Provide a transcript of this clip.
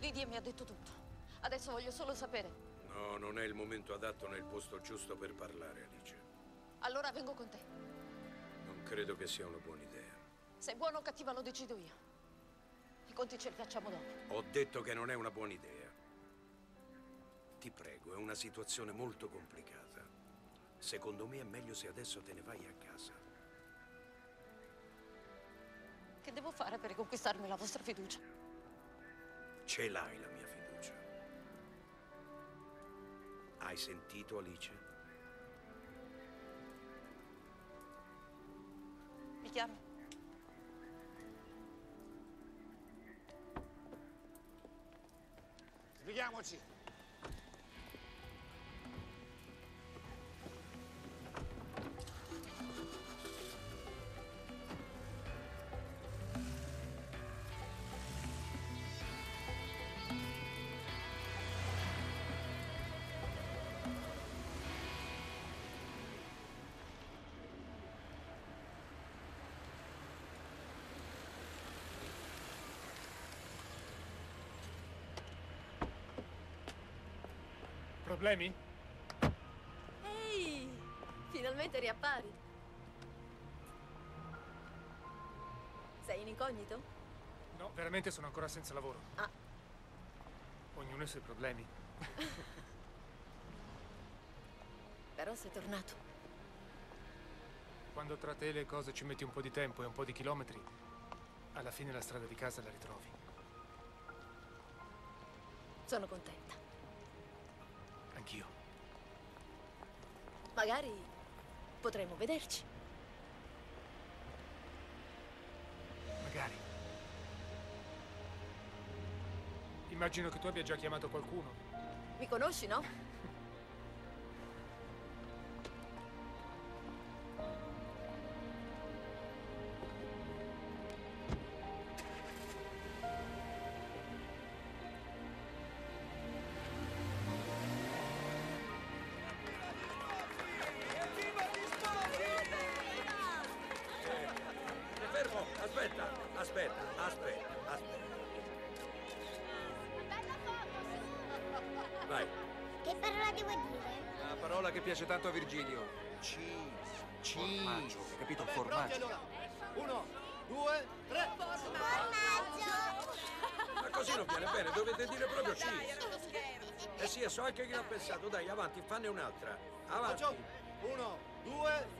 Lidia mi ha detto tutto. Adesso voglio solo sapere. No, non è il momento adatto né il posto giusto per parlare, Alice. Allora vengo con te. Non credo che sia una buona idea. Se è buono o cattiva lo decido io. I conti ce li facciamo dopo. Ho detto che non è una buona idea. Ti prego, è una situazione molto complicata. Secondo me è meglio se adesso te ne vai a casa. Che devo fare per riconquistarmi la vostra fiducia? Ce l'hai la mia fiducia. Hai sentito, Alice? È chiaro? Sbrighiamoci. Problemi? Ehi, finalmente riappari. Sei in incognito? No, veramente sono ancora senza lavoro. Ah. Ognuno ha i suoi problemi. Però sei tornato. Quando tra te e le cose ci metti un po' di tempo e un po' di chilometri, alla fine la strada di casa la ritrovi. Sono contenta. Anch'io. Magari potremmo vederci. Magari. Immagino che tu abbia già chiamato qualcuno. Mi conosci, no? Fermo! Aspetta! Vai. Che parola devo dire? La parola che piace tanto a Virgilio. Cheese. Formaggio. Hai capito? Vabbè, Formaggio. pronti allora. 1, 2, 3. Formaggio! Ma così non viene bene, dovete dire proprio cheese. Eh sì, so anche chi l'ha pensato. Dai, avanti, fanne un'altra. Avanti. 1, 2,